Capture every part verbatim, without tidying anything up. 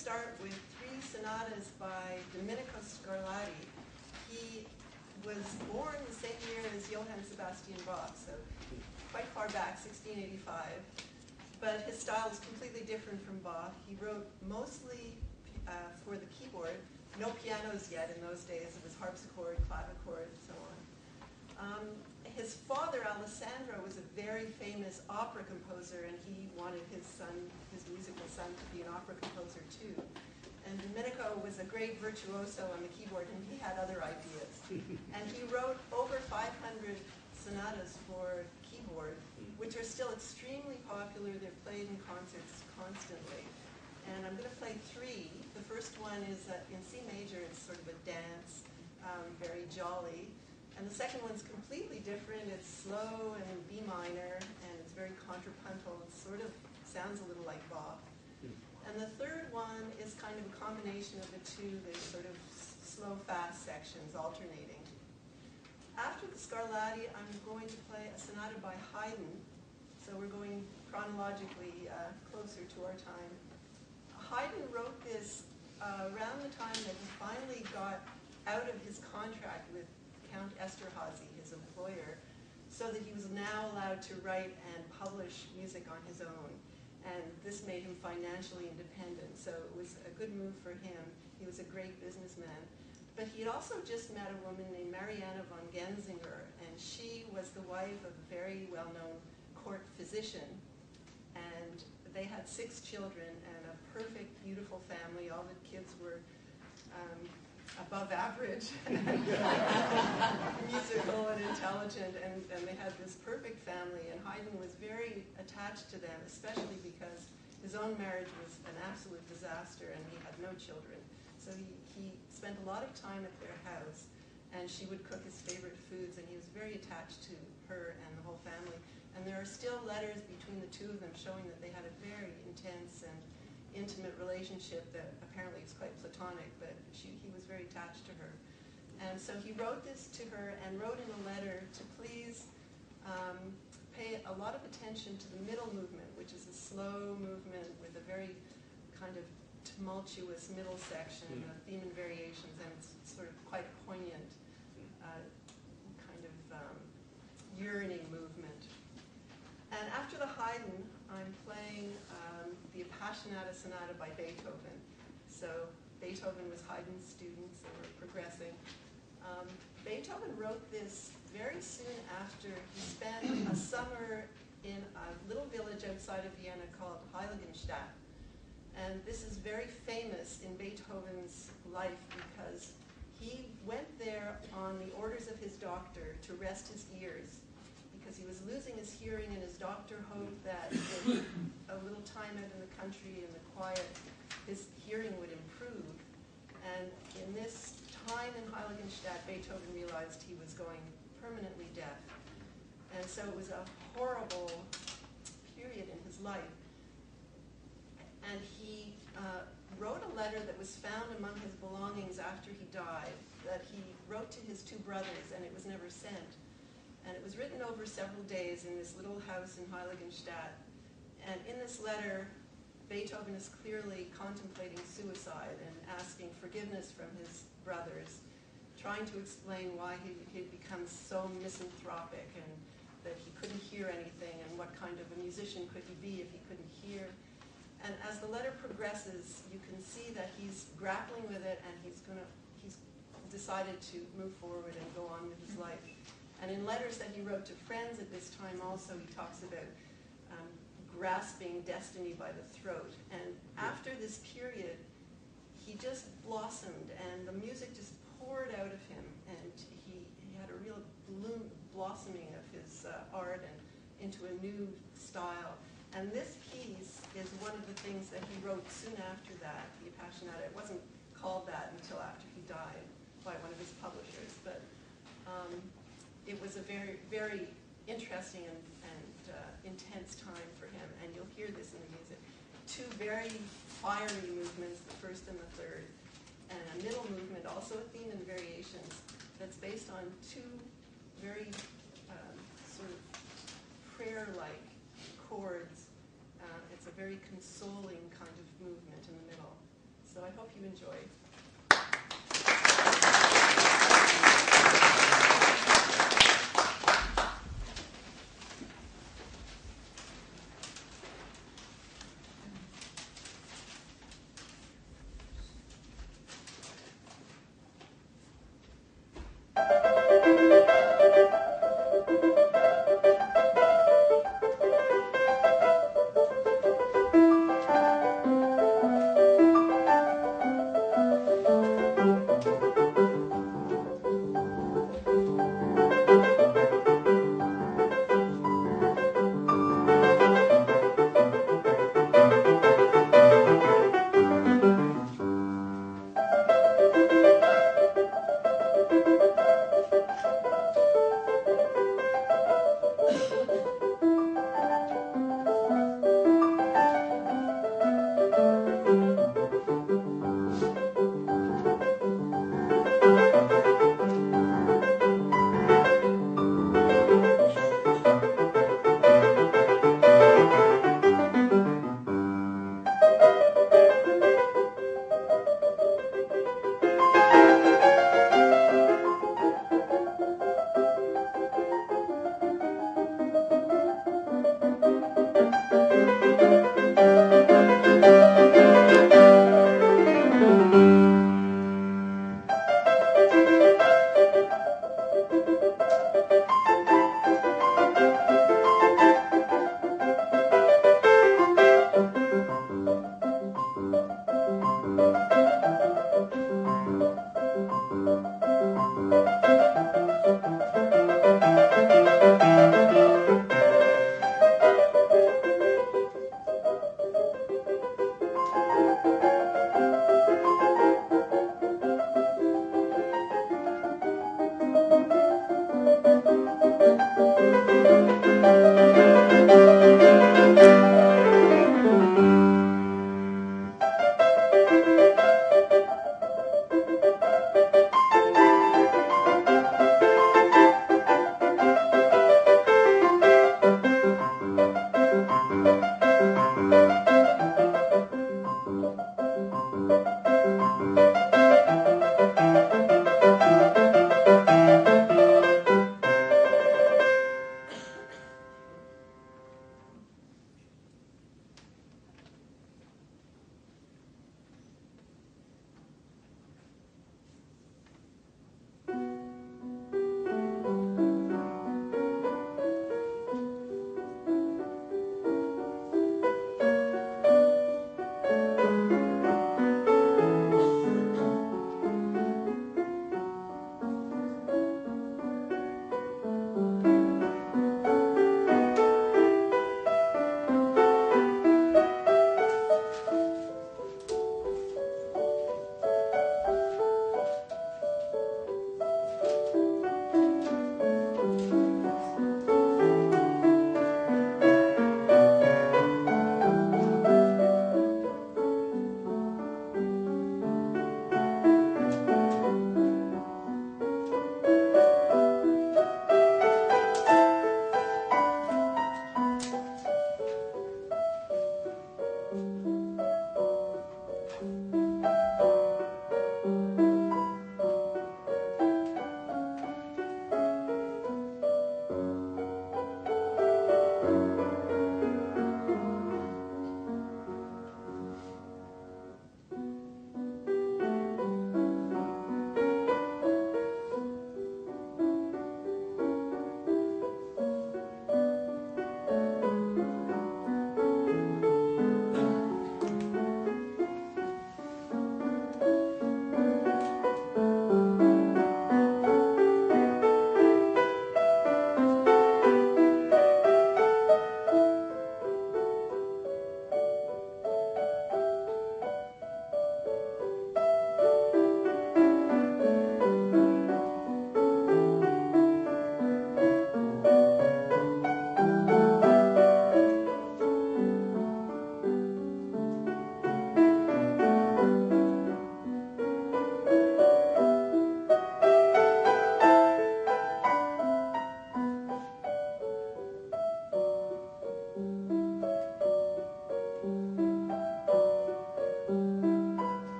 start with three sonatas by Domenico Scarlatti. He was born the same year as Johann Sebastian Bach, so quite far back, sixteen eighty-five. But his style is completely different from Bach. He wrote mostly uh, for the keyboard. No pianos yet in those days. It was harpsichord, clavichord, and so on. Um, his father, Alessandro, was a very famous opera composer, and he wanted his son, his musical son, to be an opera composer too. And Domenico was a great virtuoso on the keyboard, and he had other ideas. And he wrote over five hundred sonatas for keyboard, which are still extremely popular. They're played in concerts constantly. And I'm going to play three. The first one is uh, in C major. It's sort of a dance, um, very jolly. And the second one's completely different. It's slow and in B minor, and it's very contrapuntal. It sort of sounds a little like Bach. And the third one is kind of a combination of the two. There's sort of slow, fast sections alternating. After the Scarlatti, I'm going to play a sonata by Haydn. So we're going chronologically uh, closer to our time. Haydn wrote this uh, around the time that he finally got out of his contract with Count Esterhazy, his employer, so that he was now allowed to write and publish music on his own. And this made him financially independent, so it was a good move for him. He was a great businessman. But he had also just met a woman named Mariana von Genzinger, and she was the wife of a very well-known court physician. And they had six children and a perfect, beautiful family. All the kids were um, above average, musical and intelligent, and, and they had this perfect family. And Haydn was very attached to them, especially because his own marriage was an absolute disaster and he had no children. So he, he spent a lot of time at their house, and she would cook his favorite foods, and he was very attached to her and the whole family. And there are still letters between the two of them showing that they had a very intense and intimate relationship that apparently is quite platonic, but she, he was very attached to her. And so he wrote this to her and wrote in a letter to please um, pay a lot of attention to the middle movement, which is a slow movement with a very kind of tumultuous middle section of theme and variations, and it's sort of quite poignant, uh, kind of um, yearning movement. And after the Haydn, I'm playing um, the Appassionata Sonata by Beethoven. So Beethoven was Haydn's student, so we're progressing. Um, Beethoven wrote this very soon after he spent a summer in a little village outside of Vienna called Heiligenstadt. And this is very famous in Beethoven's life because he went there on the orders of his doctor to rest his ears, because he was losing his hearing, and his doctor hoped that with a little time out in the country and the quiet, his hearing would improve. And in this time in Heiligenstadt, Beethoven realized he was going permanently deaf. And so it was a horrible period in his life. And he uh, wrote a letter that was found among his belongings after he died, that he wrote to his two brothers, and it was never sent. And it was written over several days in this little house in Heiligenstadt. And in this letter, Beethoven is clearly contemplating suicide and asking forgiveness from his brothers, trying to explain why he had become so misanthropic and that he couldn't hear anything, and what kind of a musician could he be if he couldn't hear. And as the letter progresses, you can see that he's grappling with it, and he's gonna, he's decided to move forward and go on with his life. And in letters that he wrote to friends at this time also, he talks about um, grasping destiny by the throat. And after this period, he just blossomed, and the music just poured out of him, and he, he had a real bloom, blossoming of his uh, art and into a new style. And this piece is one of the things that he wrote soon after that, the Appassionata. It wasn't called that until after he died by one of his publishers, but um, it was a very, very interesting and, and uh, intense time for him, and you'll hear this in the music. Two very fiery movements, the first and the third, and a middle movement, also a theme and variations, that's based on two very um, sort of prayer-like chords. Uh, it's a very consoling kind of movement in the middle. I hope you enjoy.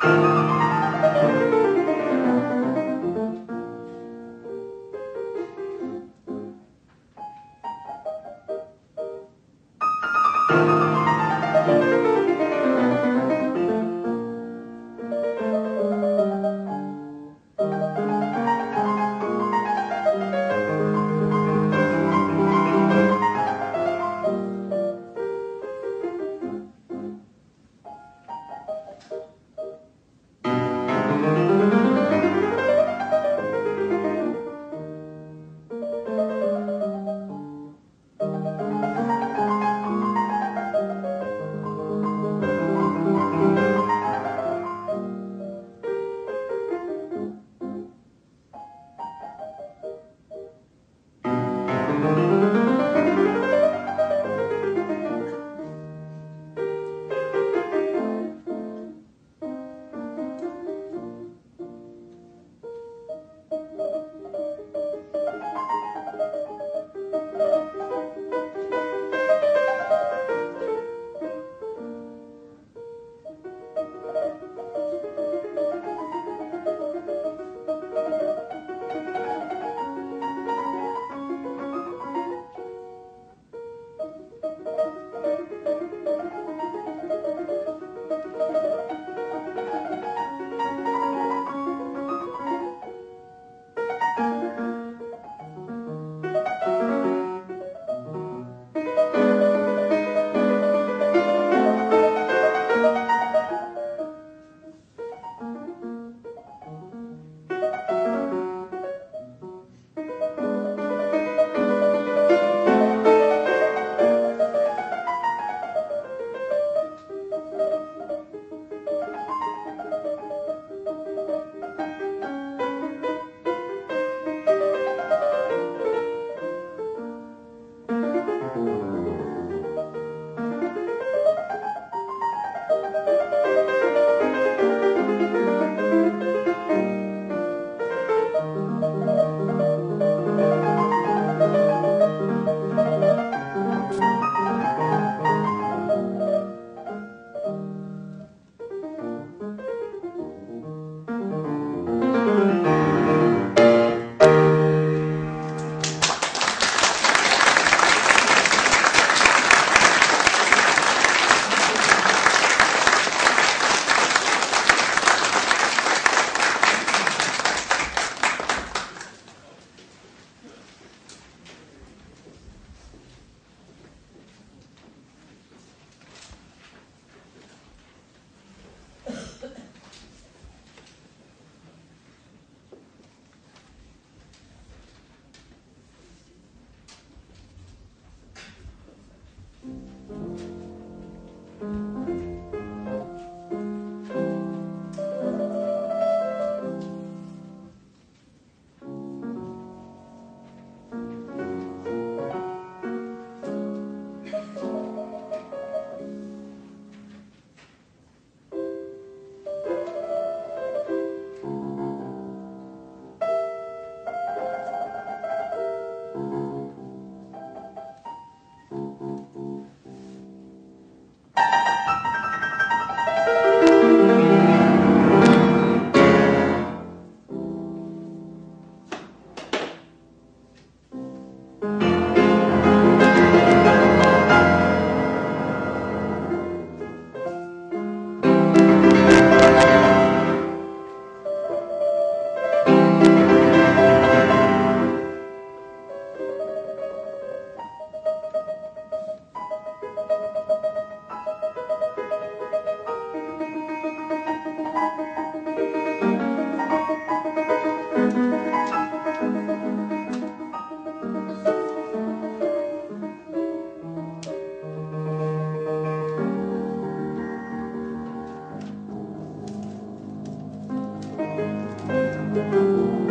Thank you.